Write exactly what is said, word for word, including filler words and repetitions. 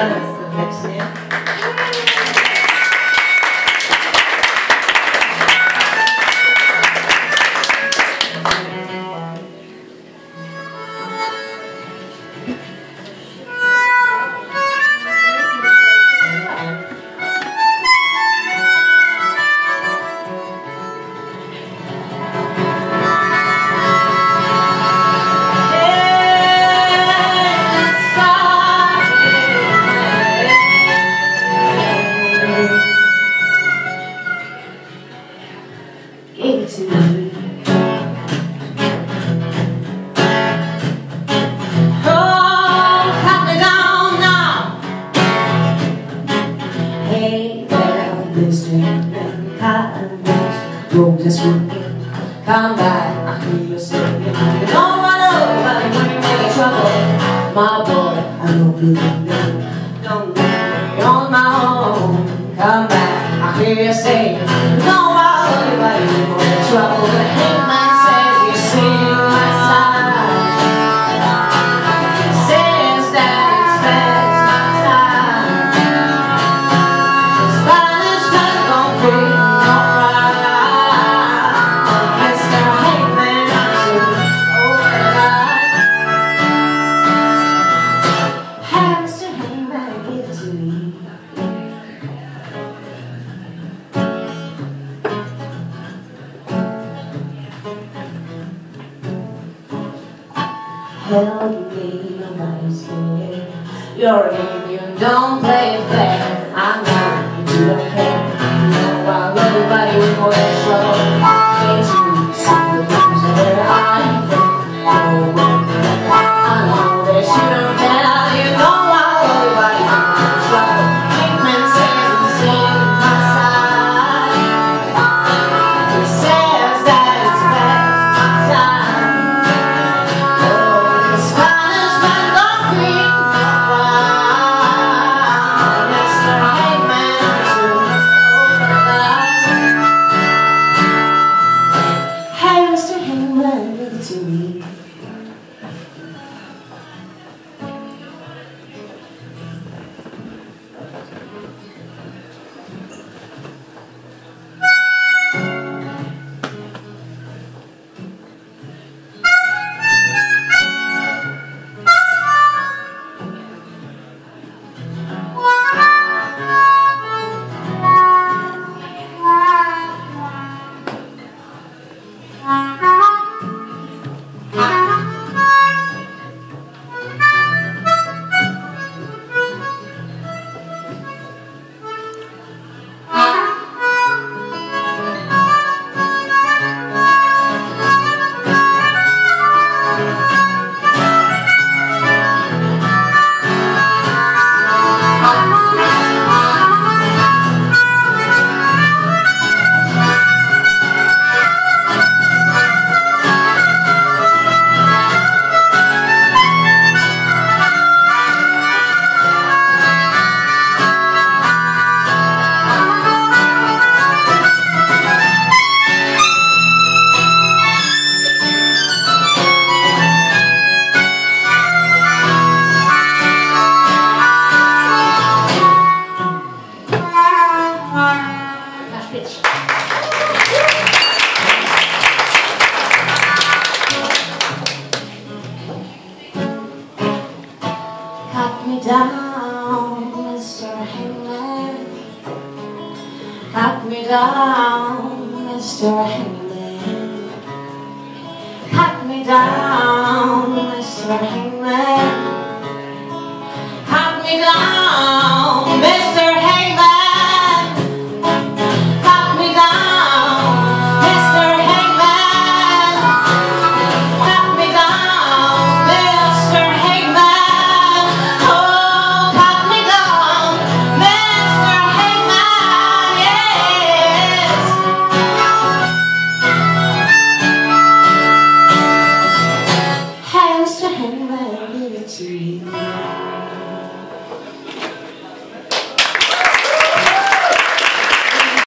serdecznie. Just come back, I hear you singing. You don't run over when you're in trouble. My boy, I don't believe you. Don't leave me on my own. Come back, I hear you singing. You don't run over when you're in trouble. The Hangman says you sing my side. He says that it's best my time. The Spanish man don't feel help me, nobody's here. You're in, you don't play fair. I'm not, you don't care. You know I love everybody with more than trouble. Can't you see the things that I'm from? Oh, I know that you don't care. You know I love everybody with more than trouble. Hangman says he's seen my side. He says that it's best my time. Cut me down, Mister Hangman. Cut me down, Mister Hangman. Cut me down, Mister Hangman.